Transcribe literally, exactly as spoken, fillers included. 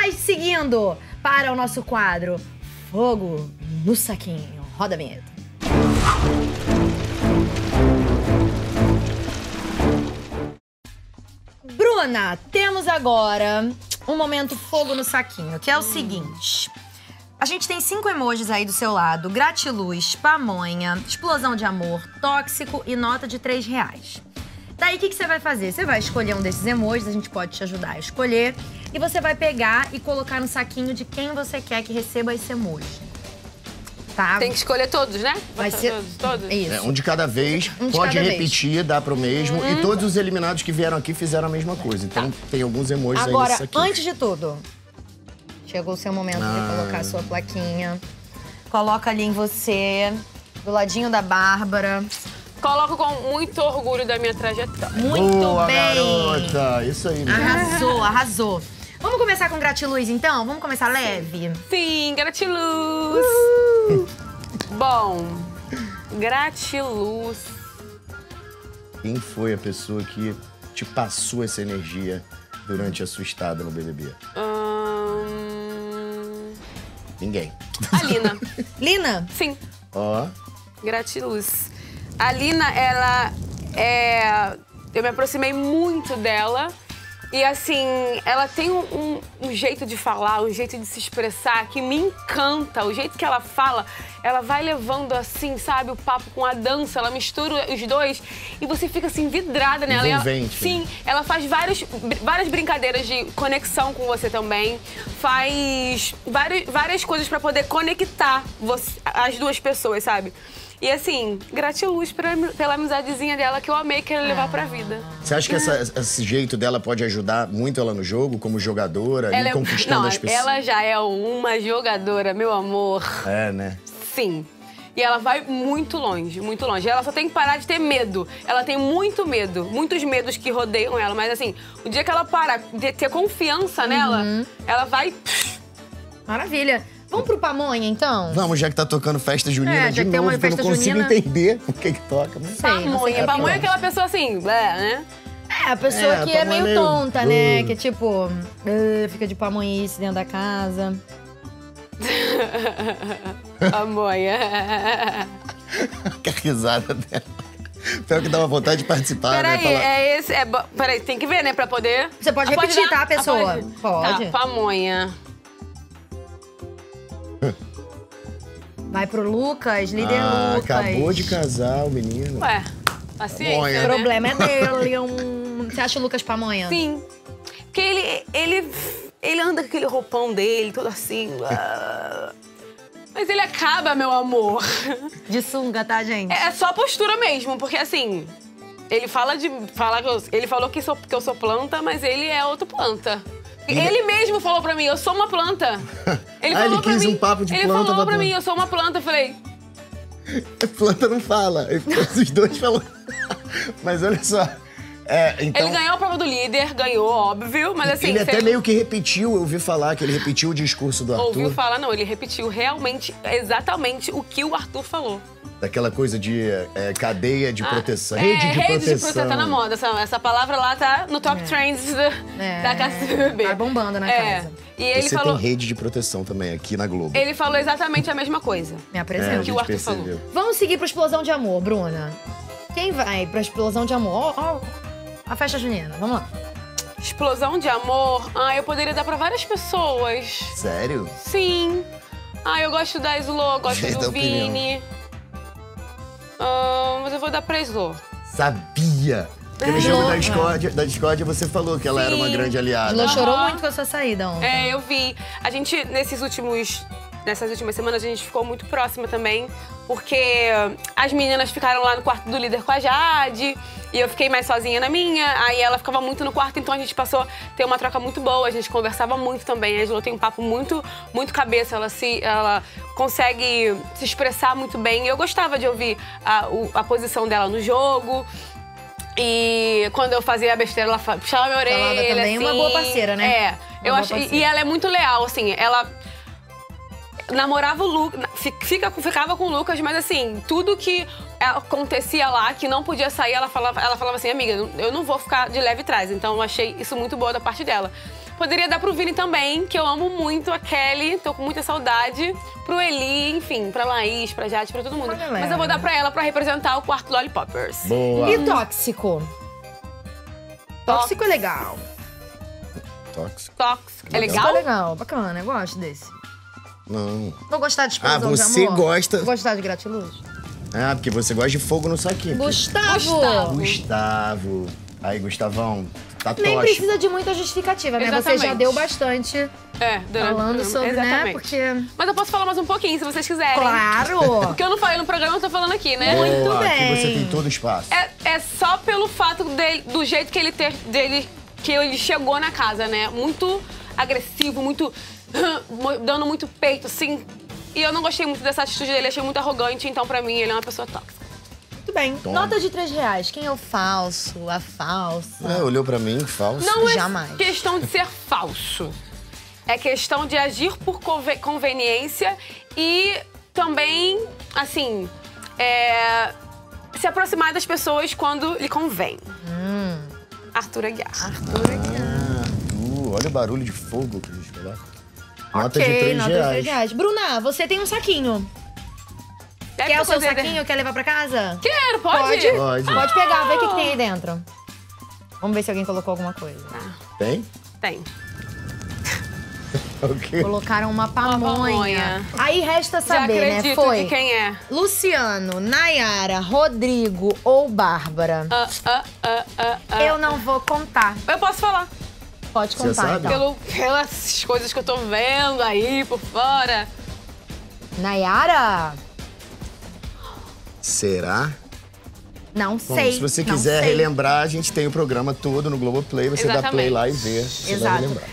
Mas seguindo para o nosso quadro Fogo no Saquinho. Roda a vinheta. Bruna, temos agora um momento fogo no saquinho, que é o seguinte. A gente tem cinco emojis aí do seu lado. Gratiluz, pamonha, explosão de amor, tóxico e nota de três reais. Daí, o que, que você vai fazer? Você vai escolher um desses emojis, a gente pode te ajudar a escolher. E você vai pegar e colocar no saquinho de quem você quer que receba esse emoji. Tá? Tem que escolher todos, né? Vai ser... Todos, todos? Isso. É, um de cada vez, um de pode cada repetir, vez. Dá pro mesmo. Uhum. E todos os eliminados que vieram aqui fizeram a mesma coisa. Então, tá. Tem alguns emojis Agora, aí nesse aqui. antes de tudo, chegou o seu momento ah. de colocar a sua plaquinha. Coloca ali em você, do ladinho da Bárbara. Coloco com muito orgulho da minha trajetória. Muito Boa, bem! Garota. Isso aí, mesmo. Arrasou, arrasou. Vamos começar com gratiluz, então? Vamos começar leve? Sim, gratiluz. Uh! Bom, gratiluz. Quem foi a pessoa que te passou essa energia durante a sua estada no B B B? Hum... Ninguém. A Lina. Lina? Sim. Ó. Gratiluz. A Lina, ela é... Eu me aproximei muito dela. E assim, ela tem um, um, um jeito de falar, um jeito de se expressar que me encanta. O jeito que ela fala, ela vai levando assim, sabe, o papo com a dança, ela mistura os dois e você fica assim, vidrada nela. Envolvente. Ela, sim, ela faz vários, várias brincadeiras de conexão com você também. Faz várias, várias coisas pra poder conectar você, as duas pessoas, sabe? E assim, gratiluz pela, pela amizadezinha dela que eu amei querer levar pra vida. Você acha que essa, esse jeito dela pode ajudar muito ela no jogo, como jogadora, ela e conquistando é, não, as pessoas? Ela já é uma jogadora, meu amor. É, né? Sim. E ela vai muito longe, muito longe. Ela só tem que parar de ter medo. Ela tem muito medo, muitos medos que rodeiam ela. Mas assim, o dia que ela parar de ter confiança nela, uhum. ela vai... Maravilha. Vamos pro pamonha, então? Vamos, já que tá tocando festa junina é, de novo, uma festa eu não consigo junina. entender o que que toca. Mas... Pamonha. Sei, pamonha é aquela pessoa assim, né? É, a pessoa é, que é meio tonta, né? Uh. Que tipo, uh, fica de pamonhice dentro da casa. Pamonha. Que risada dela. Pior que dá uma vontade de participar, peraí, né? Falar... é esse... É, peraí, tem que ver, né, pra poder... Você pode ah, repetir, pode dar? tá, pessoa? Ah, pode. pode. Tá, pamonha. Vai pro Lucas, líder ah, Lucas. Acabou de casar o menino. Ué, paciência, pamonha. né? O problema é dele. Um... Você acha o Lucas pamonha? Sim. Porque ele, ele, ele anda com aquele roupão dele, todo assim. Mas ele acaba, meu amor. De sunga, tá, gente? É só postura mesmo, porque assim... Ele fala de... Fala que eu, ele falou que, sou, que eu sou planta, mas ele é outra planta. Ele mesmo falou pra mim, eu sou uma planta. Ele ah, falou ele pra quis mim, um papo de ele planta. Ele falou pra planta. mim, eu sou uma planta. Eu falei... Planta não fala. Os dois falam. Mas olha só. É, então... Ele ganhou a prova do líder, ganhou, óbvio, mas assim... Ele até fez... meio que repetiu, eu ouvi falar que ele repetiu o discurso do Arthur. Ouviu falar, não, ele repetiu realmente, exatamente o que o Arthur falou. Daquela coisa de é, cadeia de ah, proteção, é, rede de rede proteção. Rede de proteção, tá na moda, essa, essa palavra lá tá no top é. trends da, é. da casa do B B B. Tá bombando na é. casa. E ele Você falou... tem rede de proteção também aqui na Globo. Ele falou exatamente a mesma coisa. Me apresenta. É, que o Arthur percebeu. falou. Vamos seguir pra explosão de amor, Bruna. Quem vai pra explosão de amor? Ó, ó, a festa junina, vamos lá. Explosão de amor? Ah, eu poderia dar pra várias pessoas. Sério? Sim. Ah, eu gosto da Slo, gosto Sei do Vini. Ah, mas eu vou dar pra Slo. Sabia! Porque no jogo da discórdia, da discórdia você falou que ela Sim. era uma grande aliada. Slo chorou muito com a sua saída ontem. É, eu vi. A gente, nesses últimos... Nessas últimas semanas, a gente ficou muito próxima também, porque as meninas ficaram lá no quarto do líder com a Jade, e eu fiquei mais sozinha na minha, aí ela ficava muito no quarto, então a gente passou a ter uma troca muito boa, a gente conversava muito também. A Slo tem um papo muito, muito cabeça, ela, se, ela consegue se expressar muito bem, e eu gostava de ouvir a, a posição dela no jogo. E quando eu fazia a besteira, ela puxava minha orelha, Ela também assim. Uma boa parceira, né? É, eu acho, e, e ela é muito leal, assim, ela... namorava o Lucas, fica, ficava com o Lucas, mas assim, tudo que acontecia lá, que não podia sair, ela falava, ela falava assim, amiga, eu não vou ficar de leve trás. Então eu achei isso muito boa da parte dela. Poderia dar pro Vini também, que eu amo muito a Kelly, tô com muita saudade. Pro Eli, enfim, pra Laís, pra Jade, pra todo mundo. Olha, Mas eu vou dar pra ela pra representar o quarto Lollipoppers. Boa. E tóxico? Tóxico é legal. Tóxico. Tóxico. É Tóxico é legal? legal, bacana, eu gosto desse. Não. Vou gostar de Ah, explosão de você amor? gosta... Vou gostar de gratiluz? Ah, porque você gosta de fogo no saquinho. Gustavo! Gustavo. Gustavo. Aí, Gustavão, tá Nem tóxico. precisa de muita justificativa, né? Você Exatamente. já deu bastante É, durante falando sobre, Exatamente. né? Porque... Mas eu posso falar mais um pouquinho, se vocês quiserem. Claro! Porque eu não falei no programa, eu tô falando aqui, né? Muito Boa, bem. Aqui você tem todo o espaço. É, é só pelo fato dele, do jeito que ele ter, dele, que ele chegou na casa, né? Muito agressivo, muito dando muito peito, assim. E eu não gostei muito dessa atitude dele, achei muito arrogante, então pra mim ele é uma pessoa tóxica. Muito bem. Toma. Nota de três reais. Quem é o falso? A falsa? É, olhou pra mim, falso. Não é Jamais. questão de ser falso. É questão de agir por conve- conveniência e também, assim, é, se aproximar das pessoas quando lhe convém. Hum. Arthur Aguiar. Arthur aqui. Ah, tu, olha o barulho de fogo que a gente coloca. Nota Ok, de três nota de três reais. reais. Bruna, você tem um saquinho. Deve Quer o seu fazer- saquinho? Quer levar pra casa? Quero, pode? Pode? Pode. Pode pegar, vê o que, que tem aí dentro. Vamos ver se alguém colocou alguma coisa. Tem? Tem. Ok. Colocaram uma pamonha. pamonha. Aí resta Já saber, né? acredito Foi de quem é. Luciano, Nayara, Rodrigo ou Bárbara? Ah, ah, ah, ah, ah. Eu não vou contar. Eu posso falar. Pode Você contar, sabe? então. Pelo, pelas coisas que eu tô vendo aí por fora. Nayara? Será? Não Bom, sei. se você não quiser sei. relembrar, a gente tem o programa todo no Globoplay. Você dá play Exatamente. lá e vê. Você vai Exato. relembrar.